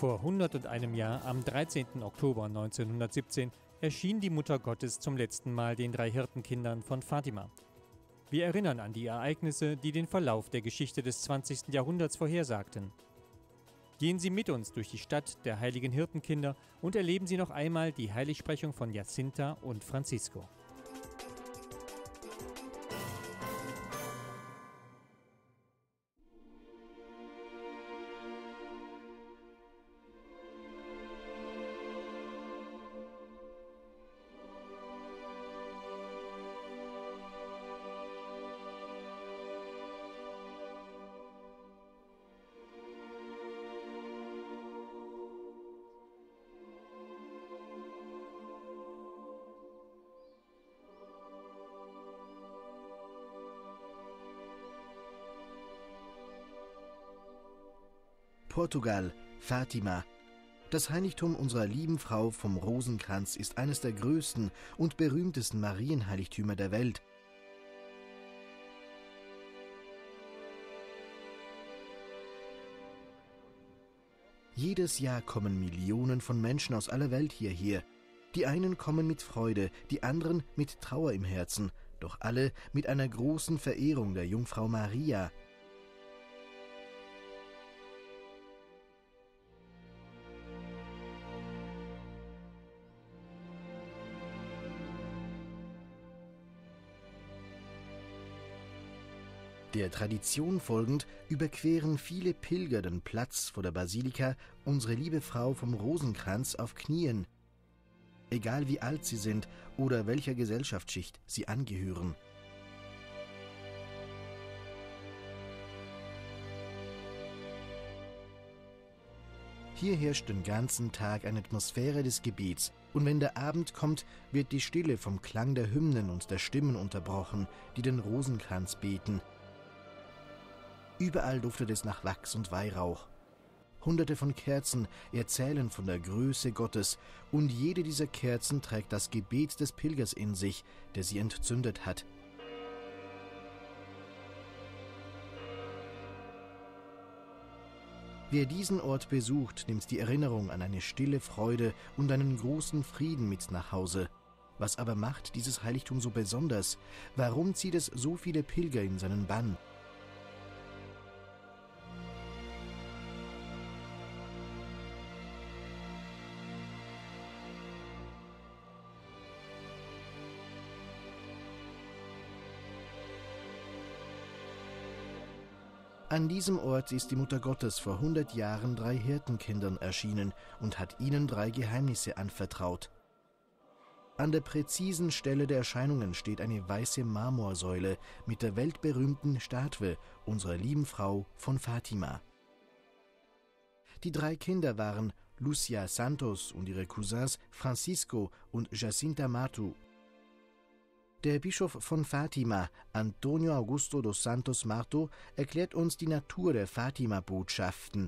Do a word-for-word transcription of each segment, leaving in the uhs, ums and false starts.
Vor hunderteinem Jahr, am dreizehnten Oktober neunzehnhundertsiebzehn, erschien die Mutter Gottes zum letzten Mal den drei Hirtenkindern von Fatima. Wir erinnern an die Ereignisse, die den Verlauf der Geschichte des zwanzigsten Jahrhunderts vorhersagten. Gehen Sie mit uns durch die Stadt der heiligen Hirtenkinder und erleben Sie noch einmal die Heiligsprechung von Jacinta und Francisco. Portugal, Fatima. Das Heiligtum unserer lieben Frau vom Rosenkranz ist eines der größten und berühmtesten Marienheiligtümer der Welt. Jedes Jahr kommen Millionen von Menschen aus aller Welt hierher. Die einen kommen mit Freude, die anderen mit Trauer im Herzen, doch alle mit einer großen Verehrung der Jungfrau Maria. Der Tradition folgend überqueren viele Pilger den Platz vor der Basilika Unsere liebe Frau vom Rosenkranz auf Knien, egal wie alt sie sind oder welcher Gesellschaftsschicht sie angehören. Hier herrscht den ganzen Tag eine Atmosphäre des Gebets, und wenn der Abend kommt, wird die Stille vom Klang der Hymnen und der Stimmen unterbrochen, die den Rosenkranz beten. Überall duftet es nach Wachs und Weihrauch. Hunderte von Kerzen erzählen von der Größe Gottes, und jede dieser Kerzen trägt das Gebet des Pilgers in sich, der sie entzündet hat. Wer diesen Ort besucht, nimmt die Erinnerung an eine stille Freude und einen großen Frieden mit nach Hause. Was aber macht dieses Heiligtum so besonders? Warum zieht es so viele Pilger in seinen Bann? An diesem Ort ist die Mutter Gottes vor hundert Jahren drei Hirtenkindern erschienen und hat ihnen drei Geheimnisse anvertraut. An der präzisen Stelle der Erscheinungen steht eine weiße Marmorsäule mit der weltberühmten Statue unserer lieben Frau von Fatima. Die drei Kinder waren Lucia Santos und ihre Cousins Francisco und Jacinta Martu. Der Bischof von Fatima, Antonio Augusto dos Santos Marto, erklärt uns die Natur der Fatima-Botschaften.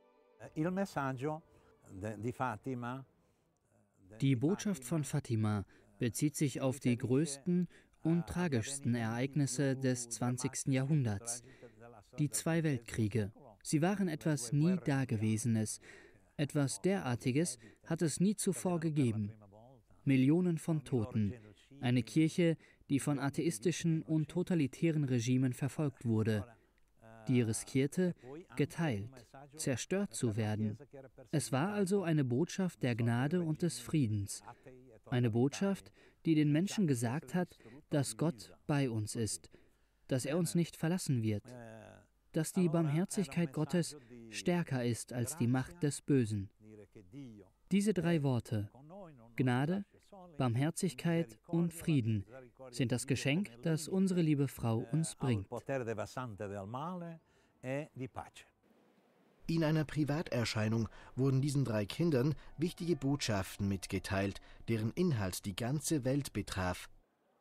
Die Botschaft von Fatima bezieht sich auf die größten und tragischsten Ereignisse des zwanzigsten Jahrhunderts. Die zwei Weltkriege. Sie waren etwas nie Dagewesenes. Etwas derartiges hat es nie zuvor gegeben. Millionen von Toten. Eine Kirche, die von atheistischen und totalitären Regimen verfolgt wurde, die riskierte, geteilt, zerstört zu werden. Es war also eine Botschaft der Gnade und des Friedens. Eine Botschaft, die den Menschen gesagt hat, dass Gott bei uns ist, dass er uns nicht verlassen wird, dass die Barmherzigkeit Gottes stärker ist als die Macht des Bösen. Diese drei Worte, Gnade, Barmherzigkeit und Frieden, sind das Geschenk, das unsere liebe Frau uns bringt. In einer Privaterscheinung wurden diesen drei Kindern wichtige Botschaften mitgeteilt, deren Inhalt die ganze Welt betraf.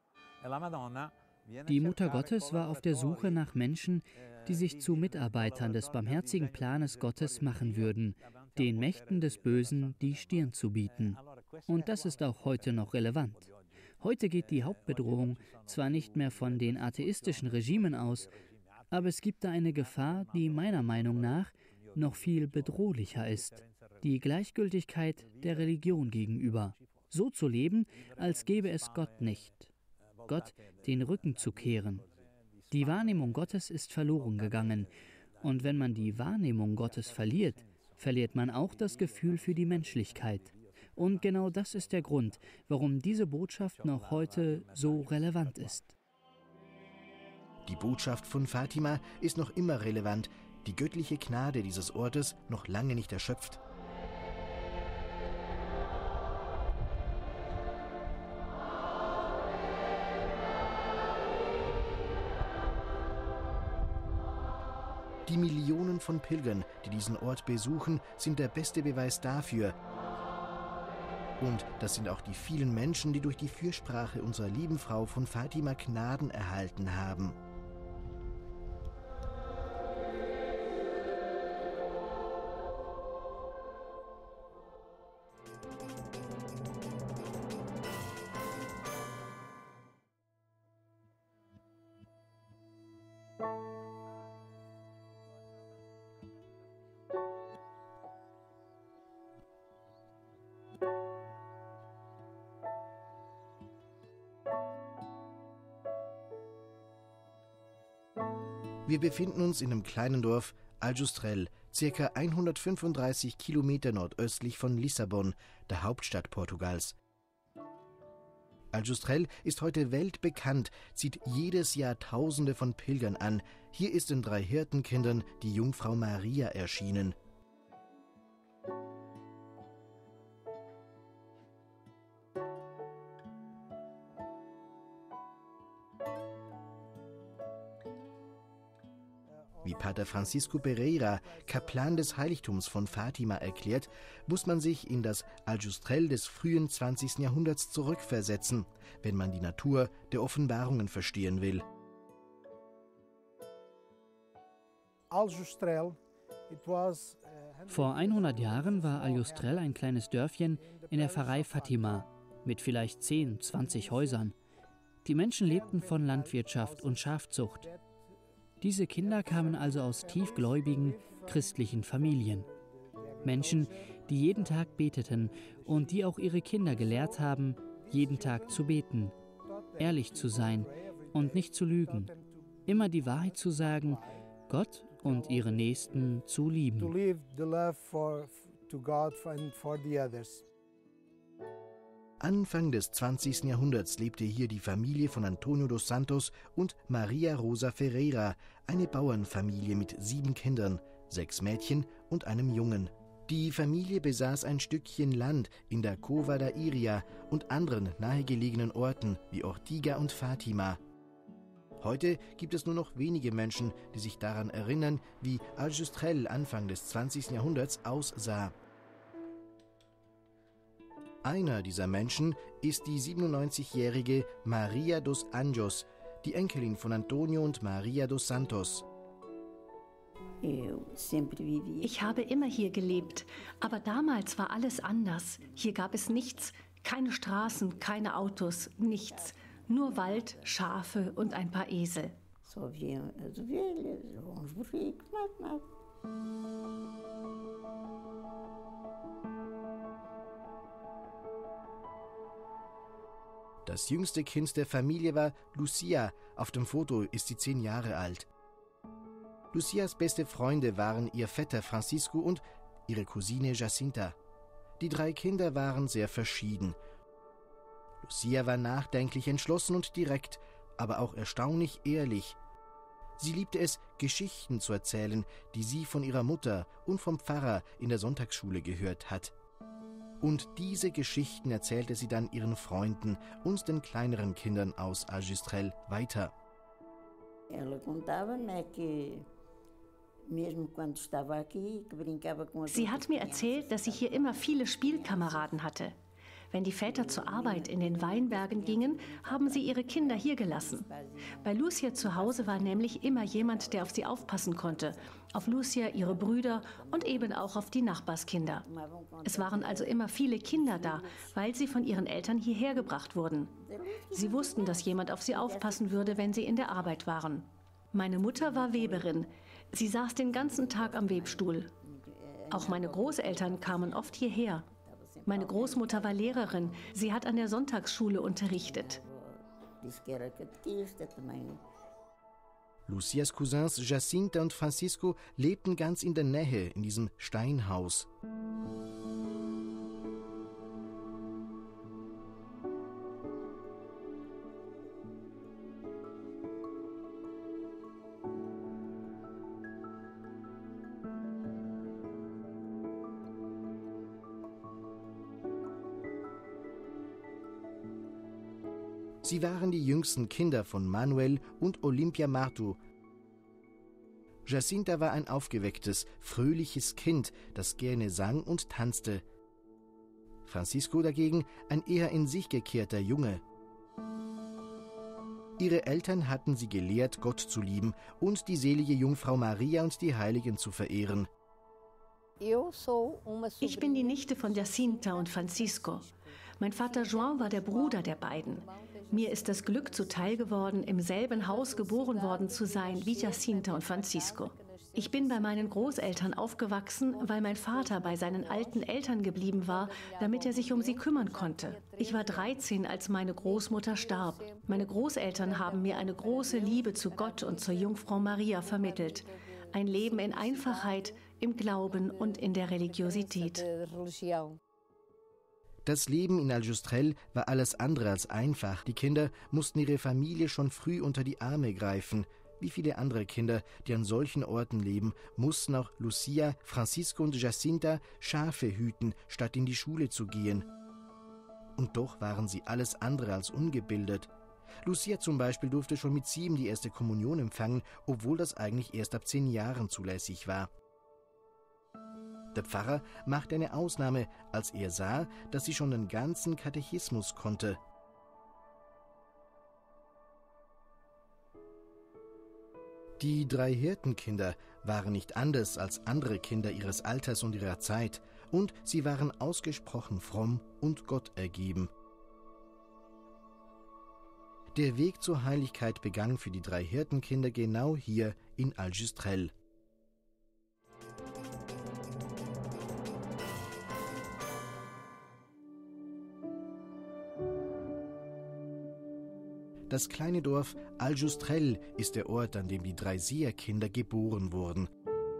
Die Mutter Gottes war auf der Suche nach Menschen, die sich zu Mitarbeitern des barmherzigen Planes Gottes machen würden, den Mächten des Bösen die Stirn zu bieten. Und das ist auch heute noch relevant. Heute geht die Hauptbedrohung zwar nicht mehr von den atheistischen Regimen aus, aber es gibt da eine Gefahr, die meiner Meinung nach noch viel bedrohlicher ist. die Gleichgültigkeit der Religion gegenüber, so zu leben, als gäbe es Gott nicht, Gott den Rücken zu kehren. Die Wahrnehmung Gottes ist verloren gegangen, und wenn man die Wahrnehmung Gottes verliert, verliert man auch das Gefühl für die Menschlichkeit. Und genau das ist der Grund, warum diese Botschaft noch heute so relevant ist. Die Botschaft von Fatima ist noch immer relevant, die göttliche Gnade dieses Ortes noch lange nicht erschöpft. Die Millionen von Pilgern, die diesen Ort besuchen, sind der beste Beweis dafür. Und das sind auch die vielen Menschen, die durch die Fürsprache unserer lieben Frau von Fatima Gnaden erhalten haben. Wir befinden uns in einem kleinen Dorf Aljustrel, circa hundertfünfunddreißig Kilometer nordöstlich von Lissabon, der Hauptstadt Portugals. Aljustrel ist heute weltbekannt, zieht jedes Jahr Tausende von Pilgern an. Hier ist den drei Hirtenkindern die Jungfrau Maria erschienen. Wie Pater Francisco Pereira, Kaplan des Heiligtums von Fatima, erklärt, muss man sich in das Aljustrel des frühen zwanzigsten Jahrhunderts zurückversetzen, wenn man die Natur der Offenbarungen verstehen will. Vor hundert Jahren war Aljustrel ein kleines Dörfchen in der Pfarrei Fatima mit vielleicht zehn, zwanzig Häusern. Die Menschen lebten von Landwirtschaft und Schafzucht. Diese Kinder kamen also aus tiefgläubigen, christlichen Familien. Menschen, die jeden Tag beteten und die auch ihre Kinder gelehrt haben, jeden Tag zu beten, ehrlich zu sein und nicht zu lügen, immer die Wahrheit zu sagen, Gott und ihre Nächsten zu lieben. Anfang des zwanzigsten Jahrhunderts lebte hier die Familie von Antonio dos Santos und Maria Rosa Ferreira, eine Bauernfamilie mit sieben Kindern, sechs Mädchen und einem Jungen. Die Familie besaß ein Stückchen Land in der Cova da Iria und anderen nahegelegenen Orten wie Ortiga und Fatima. Heute gibt es nur noch wenige Menschen, die sich daran erinnern, wie Aljustrel Anfang des zwanzigsten Jahrhunderts aussah. Einer dieser Menschen ist die siebenundneunzigjährige Maria dos Anjos, die Enkelin von Antonio und Maria dos Santos. Ich habe immer hier gelebt, aber damals war alles anders. Hier gab es nichts, keine Straßen, keine Autos, nichts. Nur Wald, Schafe und ein paar Esel. Das jüngste Kind der Familie war Lucia. Auf dem Foto ist sie zehn Jahre alt. Lucias beste Freunde waren ihr Vetter Francisco und ihre Cousine Jacinta. Die drei Kinder waren sehr verschieden. Lucia war nachdenklich, entschlossen und direkt, aber auch erstaunlich ehrlich. Sie liebte es, Geschichten zu erzählen, die sie von ihrer Mutter und vom Pfarrer in der Sonntagsschule gehört hat. Und diese Geschichten erzählte sie dann ihren Freunden und den kleineren Kindern aus Aljustrel weiter. Sie hat mir erzählt, dass sie hier immer viele Spielkameraden hatte. Wenn die Väter zur Arbeit in den Weinbergen gingen, haben sie ihre Kinder hier gelassen. Bei Lucia zu Hause war nämlich immer jemand, der auf sie aufpassen konnte. Auf Lucia, ihre Brüder und eben auch auf die Nachbarskinder. Es waren also immer viele Kinder da, weil sie von ihren Eltern hierher gebracht wurden. Sie wussten, dass jemand auf sie aufpassen würde, wenn sie in der Arbeit waren. Meine Mutter war Weberin. Sie saß den ganzen Tag am Webstuhl. Auch meine Großeltern kamen oft hierher. Meine Großmutter war Lehrerin. Sie hat an der Sonntagsschule unterrichtet. Lucias Cousins Jacinta und Francisco lebten ganz in der Nähe in diesem Steinhaus. Sie waren die jüngsten Kinder von Manuel und Olympia Martu. Jacinta war ein aufgewecktes, fröhliches Kind, das gerne sang und tanzte. Francisco dagegen ein eher in sich gekehrter Junge. Ihre Eltern hatten sie gelehrt, Gott zu lieben und die selige Jungfrau Maria und die Heiligen zu verehren. Ich bin die Nichte von Jacinta und Francisco. Mein Vater João war der Bruder der beiden. Mir ist das Glück zuteil geworden, im selben Haus geboren worden zu sein wie Jacinta und Francisco. Ich bin bei meinen Großeltern aufgewachsen, weil mein Vater bei seinen alten Eltern geblieben war, damit er sich um sie kümmern konnte. Ich war dreizehn, als meine Großmutter starb. Meine Großeltern haben mir eine große Liebe zu Gott und zur Jungfrau Maria vermittelt. Ein Leben in Einfachheit, im Glauben und in der Religiosität. Das Leben in Aljustrel war alles andere als einfach. Die Kinder mussten ihre Familie schon früh unter die Arme greifen. Wie viele andere Kinder, die an solchen Orten leben, mussten auch Lucia, Francisco und Jacinta Schafe hüten, statt in die Schule zu gehen. Und doch waren sie alles andere als ungebildet. Lucia zum Beispiel durfte schon mit sieben die erste Kommunion empfangen, obwohl das eigentlich erst ab zehn Jahren zulässig war. Der Pfarrer machte eine Ausnahme, als er sah, dass sie schon den ganzen Katechismus konnte. Die drei Hirtenkinder waren nicht anders als andere Kinder ihres Alters und ihrer Zeit, und sie waren ausgesprochen fromm und Gott ergeben. Der Weg zur Heiligkeit begann für die drei Hirtenkinder genau hier in Aljustrel. Das kleine Dorf Aljustrel ist der Ort, an dem die drei Seherkinder geboren wurden.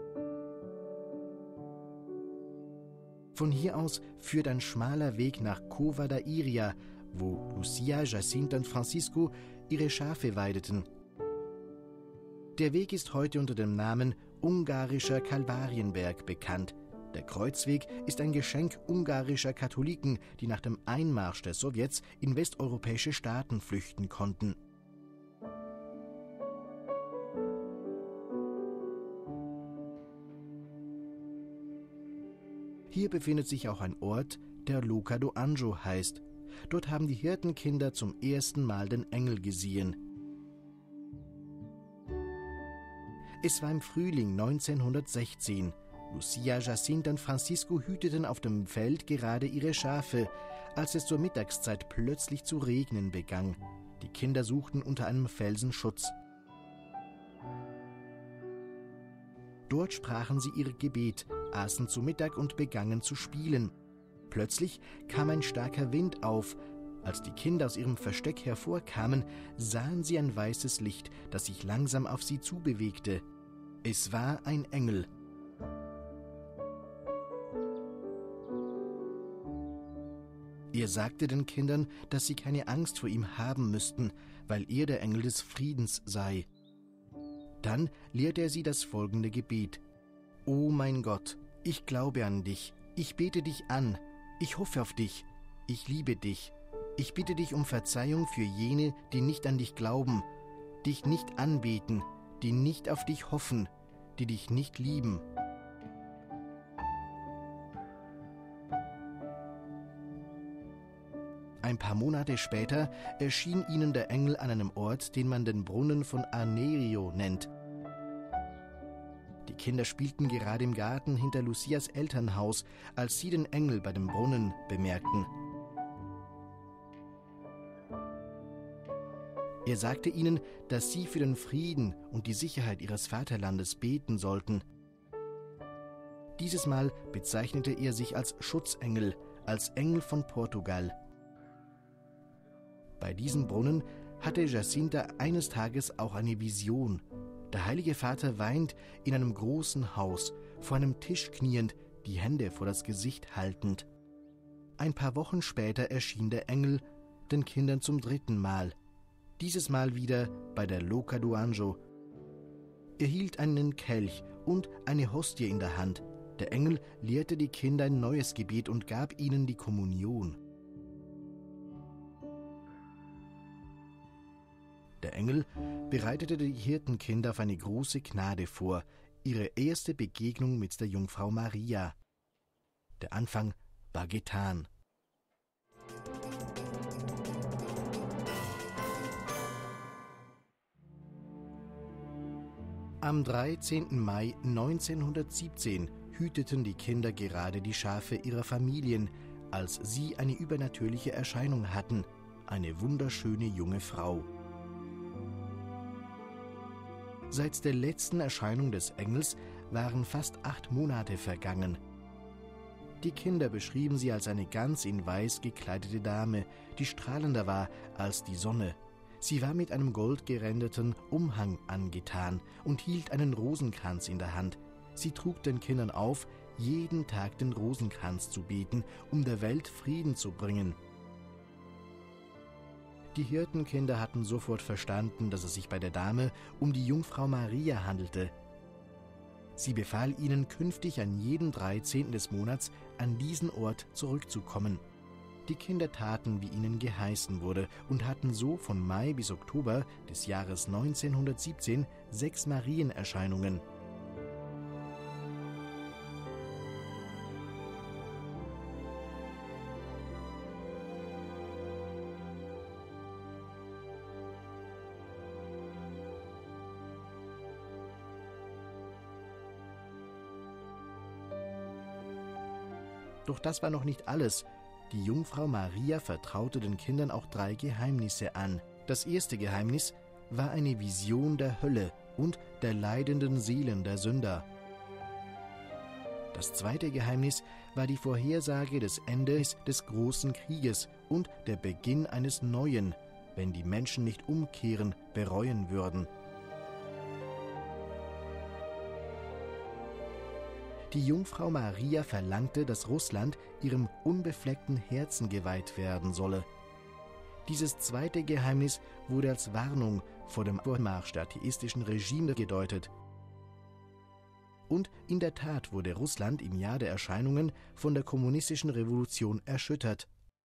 Von hier aus führt ein schmaler Weg nach Cova da Iria, wo Lucia, Jacinta und Francisco ihre Schafe weideten. Der Weg ist heute unter dem Namen Ungarischer Kalvarienberg bekannt. Der Kreuzweg ist ein Geschenk ungarischer Katholiken, die nach dem Einmarsch der Sowjets in westeuropäische Staaten flüchten konnten. Hier befindet sich auch ein Ort, der Luca do Anjo heißt. Dort haben die Hirtenkinder zum ersten Mal den Engel gesehen. Es war im Frühling neunzehnhundertsechzehn. Lucia, Jacinta und Francisco hüteten auf dem Feld gerade ihre Schafe, als es zur Mittagszeit plötzlich zu regnen begann. Die Kinder suchten unter einem Felsen Schutz. Dort sprachen sie ihr Gebet, aßen zu Mittag und begannen zu spielen. Plötzlich kam ein starker Wind auf. Als die Kinder aus ihrem Versteck hervorkamen, sahen sie ein weißes Licht, das sich langsam auf sie zubewegte. Es war ein Engel. Er sagte den Kindern, dass sie keine Angst vor ihm haben müssten, weil er der Engel des Friedens sei. Dann lehrte er sie das folgende Gebet: O mein Gott, ich glaube an dich, ich bete dich an, ich hoffe auf dich, ich liebe dich. Ich bitte dich um Verzeihung für jene, die nicht an dich glauben, dich nicht anbeten, die nicht auf dich hoffen, die dich nicht lieben. Ein paar Monate später erschien ihnen der Engel an einem Ort, den man den Brunnen von Arnerio nennt. Die Kinder spielten gerade im Garten hinter Lucias Elternhaus, als sie den Engel bei dem Brunnen bemerkten. Er sagte ihnen, dass sie für den Frieden und die Sicherheit ihres Vaterlandes beten sollten. Dieses Mal bezeichnete er sich als Schutzengel, als Engel von Portugal. Bei diesem Brunnen hatte Jacinta eines Tages auch eine Vision. Der Heilige Vater weint in einem großen Haus, vor einem Tisch kniend, die Hände vor das Gesicht haltend. Ein paar Wochen später erschien der Engel den Kindern zum dritten Mal. Dieses Mal wieder bei der Loca do Anjo. Er hielt einen Kelch und eine Hostie in der Hand. Der Engel lehrte die Kinder ein neues Gebet und gab ihnen die Kommunion. Der Engel bereitete die Hirtenkinder auf eine große Gnade vor, ihre erste Begegnung mit der Jungfrau Maria. Der Anfang war getan. Am dreizehnten Mai neunzehnhundertsiebzehn hüteten die Kinder gerade die Schafe ihrer Familien, als sie eine übernatürliche Erscheinung hatten, eine wunderschöne junge Frau. Seit der letzten Erscheinung des Engels waren fast acht Monate vergangen. Die Kinder beschrieben sie als eine ganz in Weiß gekleidete Dame, die strahlender war als die Sonne. Sie war mit einem goldgerändeten Umhang angetan und hielt einen Rosenkranz in der Hand. Sie trug den Kindern auf, jeden Tag den Rosenkranz zu beten, um der Welt Frieden zu bringen. Die Hirtenkinder hatten sofort verstanden, dass es sich bei der Dame um die Jungfrau Maria handelte. Sie befahl ihnen, künftig an jeden dreizehnten des Monats an diesen Ort zurückzukommen. Die Kinder taten, wie ihnen geheißen wurde, und hatten so von Mai bis Oktober des Jahres neunzehnhundertsiebzehn sechs Marienerscheinungen. Doch das war noch nicht alles. Die Jungfrau Maria vertraute den Kindern auch drei Geheimnisse an. Das erste Geheimnis war eine Vision der Hölle und der leidenden Seelen der Sünder. Das zweite Geheimnis war die Vorhersage des Endes des großen Krieges und der Beginn eines neuen, wenn die Menschen nicht umkehren, bereuen würden. Die Jungfrau Maria verlangte, dass Russland ihrem unbefleckten Herzen geweiht werden solle. Dieses zweite Geheimnis wurde als Warnung vor dem Vormarsch der atheistischen Regime gedeutet. Und in der Tat wurde Russland im Jahr der Erscheinungen von der kommunistischen Revolution erschüttert.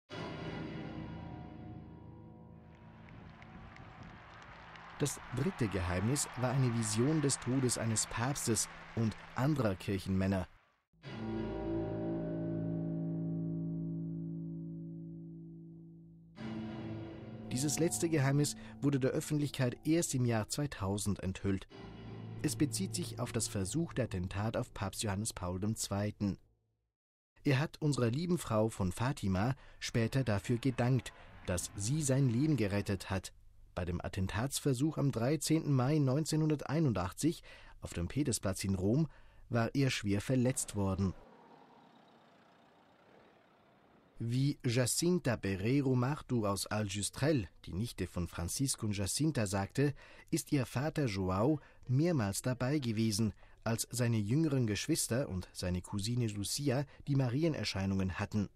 Das dritte Geheimnis war eine Vision des Todes eines Papstes und anderer Kirchenmänner. Dieses letzte Geheimnis wurde der Öffentlichkeit erst im Jahr zweitausend enthüllt. Es bezieht sich auf das versuchte Attentat auf Papst Johannes Paul der Zweite. Er hat unserer lieben Frau von Fatima später dafür gedankt, dass sie sein Leben gerettet hat. Bei dem Attentatsversuch am dreizehnten Mai neunzehnhunderteinundachtzig auf dem Petersplatz in Rom war er schwer verletzt worden. Wie Jacinta Pereiro Martu aus Aljustrel, die Nichte von Francisco und Jacinta, sagte, ist ihr Vater João mehrmals dabei gewesen, als seine jüngeren Geschwister und seine Cousine Lucia die Marienerscheinungen hatten.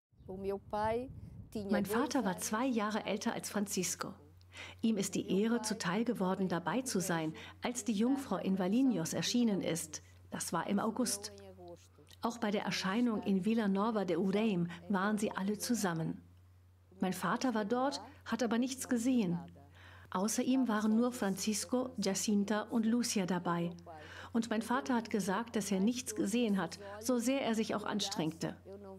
Mein Vater war zwei Jahre älter als Francisco. Ihm ist die Ehre zuteil geworden, dabei zu sein, als die Jungfrau in Valinhos erschienen ist. Das war im August. Auch bei der Erscheinung in Vila Nova de Ureim waren sie alle zusammen. Mein Vater war dort, hat aber nichts gesehen. Außer ihm waren nur Francisco, Jacinta und Lucia dabei. Und mein Vater hat gesagt, dass er nichts gesehen hat, so sehr er sich auch anstrengte.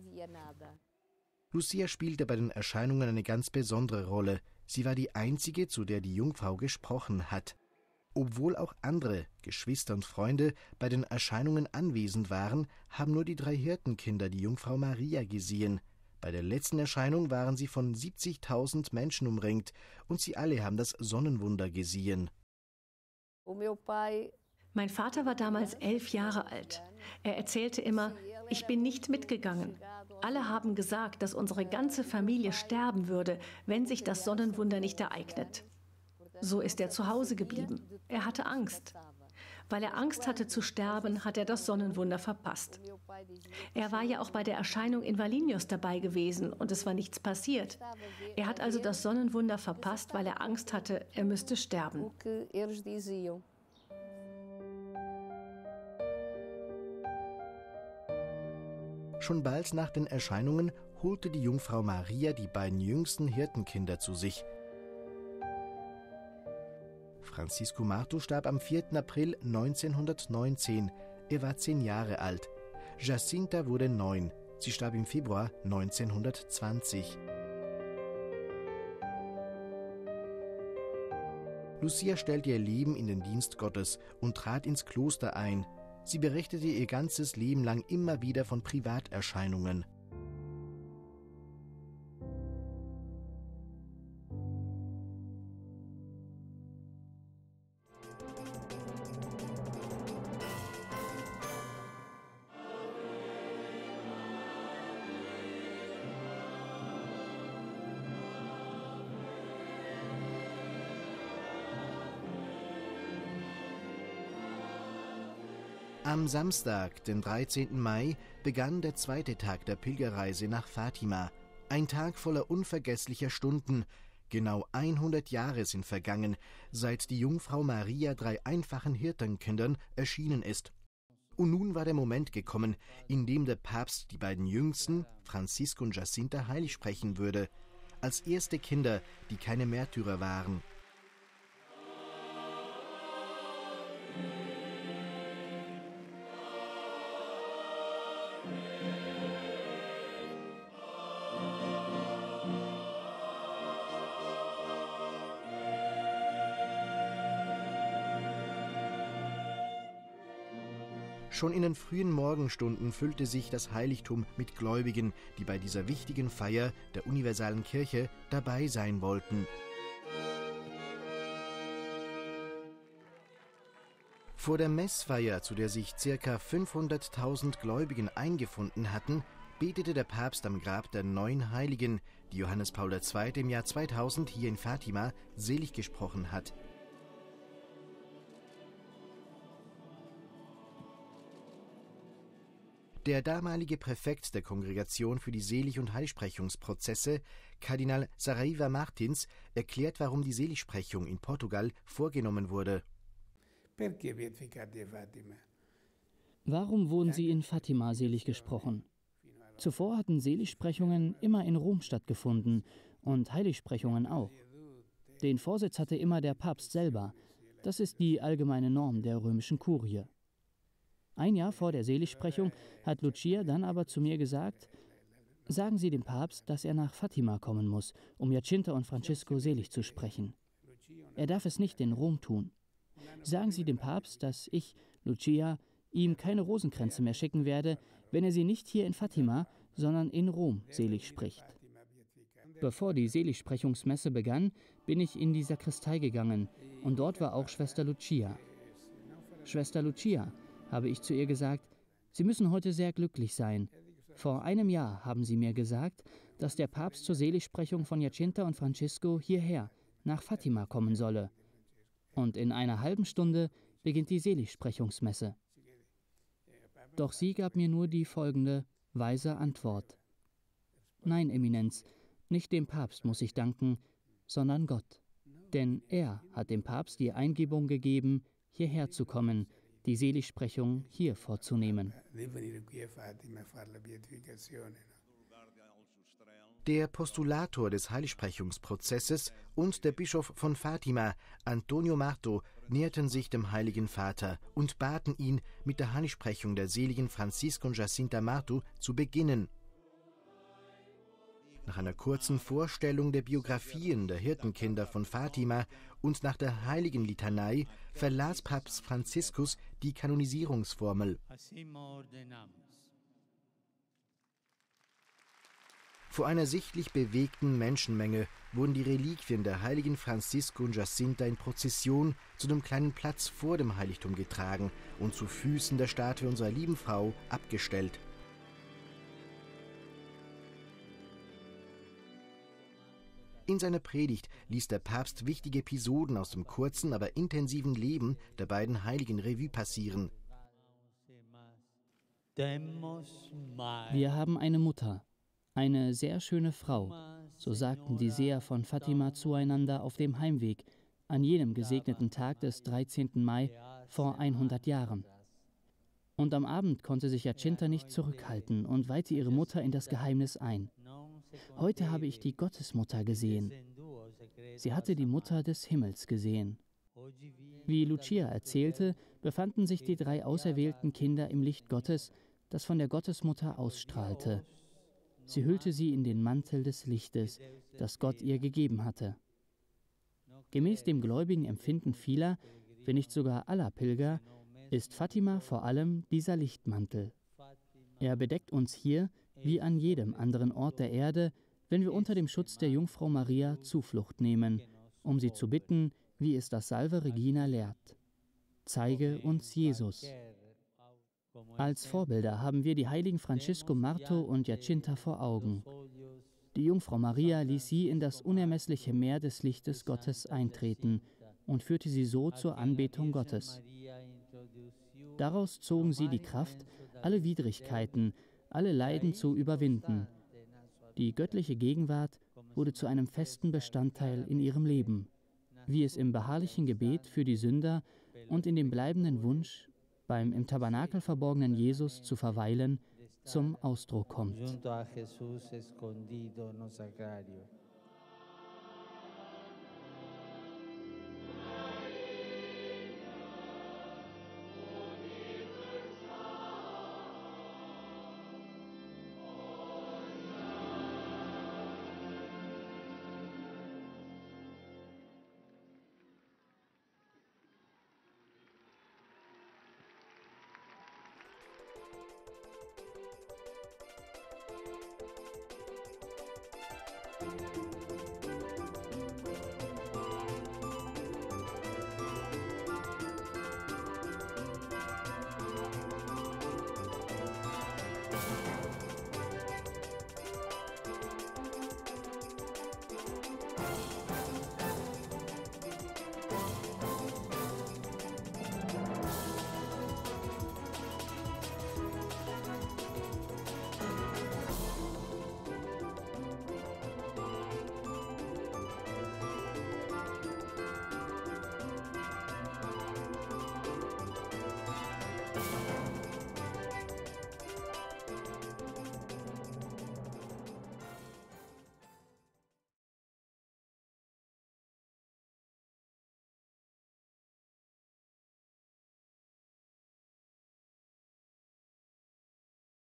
Lucia spielte bei den Erscheinungen eine ganz besondere Rolle. Sie war die einzige, zu der die Jungfrau gesprochen hat. Obwohl auch andere Geschwister und Freunde bei den Erscheinungen anwesend waren, haben nur die drei Hirtenkinder die Jungfrau Maria gesehen. Bei der letzten Erscheinung waren sie von siebzigtausend Menschen umringt und sie alle haben das Sonnenwunder gesehen. Mein Vater war damals elf Jahre alt. Er erzählte immer, ich bin nicht mitgegangen. Alle haben gesagt, dass unsere ganze Familie sterben würde, wenn sich das Sonnenwunder nicht ereignet. So ist er zu Hause geblieben. Er hatte Angst. Weil er Angst hatte zu sterben, hat er das Sonnenwunder verpasst. Er war ja auch bei der Erscheinung in Valinhos dabei gewesen und es war nichts passiert. Er hat also das Sonnenwunder verpasst, weil er Angst hatte, er müsste sterben. Schon bald nach den Erscheinungen holte die Jungfrau Maria die beiden jüngsten Hirtenkinder zu sich. Francisco Marto starb am vierten April neunzehnhundertneunzehn. Er war zehn Jahre alt. Jacinta wurde neun. Sie starb im Februar neunzehnhundertzwanzig. Lucia stellte ihr Leben in den Dienst Gottes und trat ins Kloster ein. Sie berichtete ihr ganzes Leben lang immer wieder von Privaterscheinungen. Am Samstag, den dreizehnten Mai, begann der zweite Tag der Pilgerreise nach Fatima. Ein Tag voller unvergesslicher Stunden. Genau hundert Jahre sind vergangen, seit die Jungfrau Maria drei einfachen Hirtenkindern erschienen ist. Und nun war der Moment gekommen, in dem der Papst die beiden Jüngsten, Francisco und Jacinta, heilig sprechen würde. Als erste Kinder, die keine Märtyrer waren. Schon in den frühen Morgenstunden füllte sich das Heiligtum mit Gläubigen, die bei dieser wichtigen Feier der universalen Kirche dabei sein wollten. Vor der Messfeier, zu der sich ca. fünfhunderttausend Gläubigen eingefunden hatten, betete der Papst am Grab der neun Heiligen, die Johannes Paul der Zweite im Jahr zweitausend hier in Fatima selig gesprochen hat. Der damalige Präfekt der Kongregation für die Selig- und Heilsprechungsprozesse, Kardinal Saraiva Martins, erklärt, warum die Seligsprechung in Portugal vorgenommen wurde. Warum wurden sie in Fatima selig gesprochen? Zuvor hatten Seligsprechungen immer in Rom stattgefunden und Heiligsprechungen auch. Den Vorsitz hatte immer der Papst selber. Das ist die allgemeine Norm der römischen Kurie. Ein Jahr vor der Seligsprechung hat Lucia dann aber zu mir gesagt, sagen Sie dem Papst, dass er nach Fatima kommen muss, um Jacinta und Francisco selig zu sprechen. Er darf es nicht in Rom tun. Sagen Sie dem Papst, dass ich, Lucia, ihm keine Rosenkränze mehr schicken werde, wenn er sie nicht hier in Fatima, sondern in Rom selig spricht. Bevor die Seligsprechungsmesse begann, bin ich in die Sakristei gegangen und dort war auch Schwester Lucia. Schwester Lucia, habe ich zu ihr gesagt, Sie müssen heute sehr glücklich sein. Vor einem Jahr haben Sie mir gesagt, dass der Papst zur Seligsprechung von Jacinta und Francisco hierher, nach Fatima, kommen solle. Und in einer halben Stunde beginnt die Seligsprechungsmesse. Doch sie gab mir nur die folgende weise Antwort. Nein, Eminenz, nicht dem Papst muss ich danken, sondern Gott. Denn er hat dem Papst die Eingebung gegeben, hierher zu kommen, die Seligsprechung hier vorzunehmen. Der Postulator des Heiligsprechungsprozesses und der Bischof von Fatima, Antonio Marto, näherten sich dem Heiligen Vater und baten ihn, mit der Heiligsprechung der seligen Francisco und Jacinta Marto zu beginnen. Nach einer kurzen Vorstellung der Biografien der Hirtenkinder von Fatima und nach der heiligen Litanei verlas Papst Franziskus die Kanonisierungsformel. Vor einer sichtlich bewegten Menschenmenge wurden die Reliquien der heiligen Francisco und Jacinta in Prozession zu dem kleinen Platz vor dem Heiligtum getragen und zu Füßen der Statue unserer lieben Frau abgestellt. In seiner Predigt ließ der Papst wichtige Episoden aus dem kurzen, aber intensiven Leben der beiden Heiligen Revue passieren. Wir haben eine Mutter, eine sehr schöne Frau, so sagten die Seher von Fatima zueinander auf dem Heimweg an jenem gesegneten Tag des dreizehnten Mai vor hundert Jahren. Und am Abend konnte sich Jacinta nicht zurückhalten und weihte ihre Mutter in das Geheimnis ein. Heute habe ich die Gottesmutter gesehen. Sie hatte die Mutter des Himmels gesehen. Wie Lucia erzählte, befanden sich die drei auserwählten Kinder im Licht Gottes, das von der Gottesmutter ausstrahlte. Sie hüllte sie in den Mantel des Lichtes, das Gott ihr gegeben hatte. Gemäß dem gläubigen Empfinden vieler, wenn nicht sogar aller Pilger, ist Fatima vor allem dieser Lichtmantel. Er bedeckt uns hier, wie an jedem anderen Ort der Erde, wenn wir unter dem Schutz der Jungfrau Maria Zuflucht nehmen, um sie zu bitten, wie es das Salve Regina lehrt: Zeige uns Jesus. Als Vorbilder haben wir die heiligen Francisco Marto und Jacinta vor Augen. Die Jungfrau Maria ließ sie in das unermessliche Meer des Lichtes Gottes eintreten und führte sie so zur Anbetung Gottes. Daraus zogen sie die Kraft, alle Widrigkeiten, alle Leiden zu überwinden. Die göttliche Gegenwart wurde zu einem festen Bestandteil in ihrem Leben, wie es im beharrlichen Gebet für die Sünder und in dem bleibenden Wunsch, beim im Tabernakel verborgenen Jesus zu verweilen, zum Ausdruck kommt.